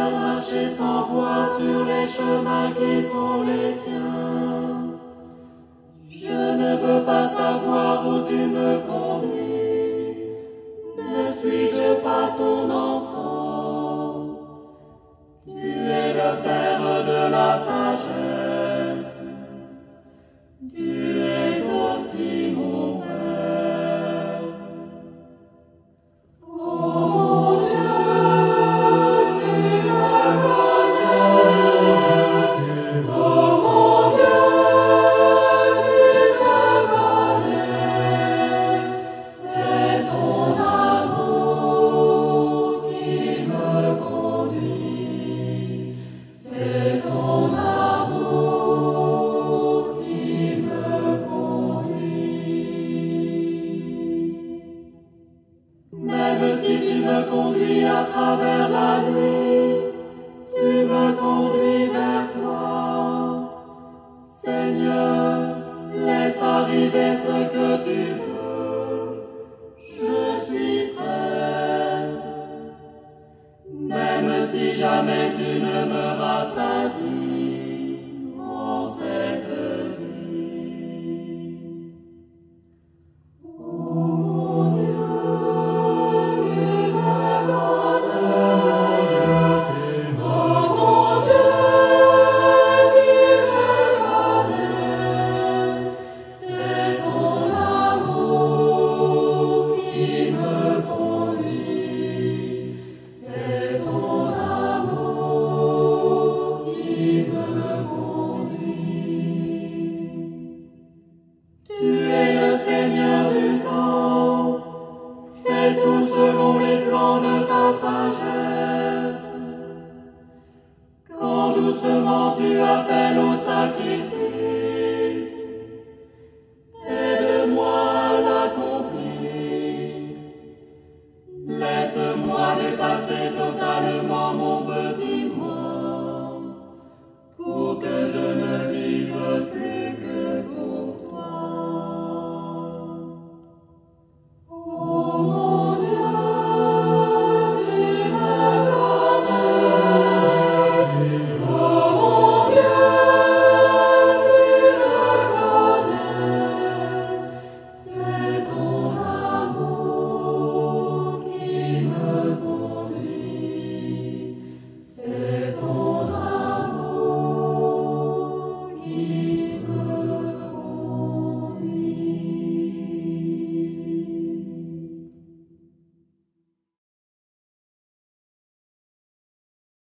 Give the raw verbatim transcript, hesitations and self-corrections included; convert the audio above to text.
faire marcher sans voix sur les chemins qui sont les tiens. Je ne veux pas savoir où tu me conduis. Ne suis-je pas ton enfant? Tu es le Père de la sagesse. Tu es aussi mon Père. Oh mon Dieu, tu me connais. Oh mon Dieu, tu me connais. C'est ton amour qui me conduit. C'est ton amour qui me conduit. Même si tu me conduis à travers la nuit, tu me conduis vers toi. Seigneur, laisse arriver ce que tu veux. Je suis prête. Même si jamais tu ne me rassasies en cette vie. Oh mon Dieu, tu me connais. Oh mon Dieu, tu me connais. C'est ton amour qui me conduit. C'est ton amour qui me conduit. Tu es le Seigneur du temps. Fais tout selon les plans de ta sagesse. Quand doucement tu appelles au sacrifice,